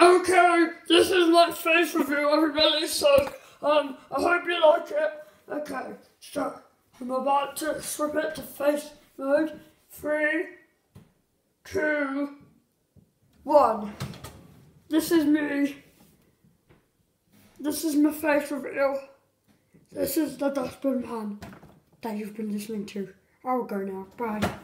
Okay, this is my face review, everybody, so, I hope you like it. Okay, so, I'm about to swap it to face mode. 3, 2, 1. This is me. This is my face reveal. This is the Dustbin Man that you've been listening to. I'll go now. Bye.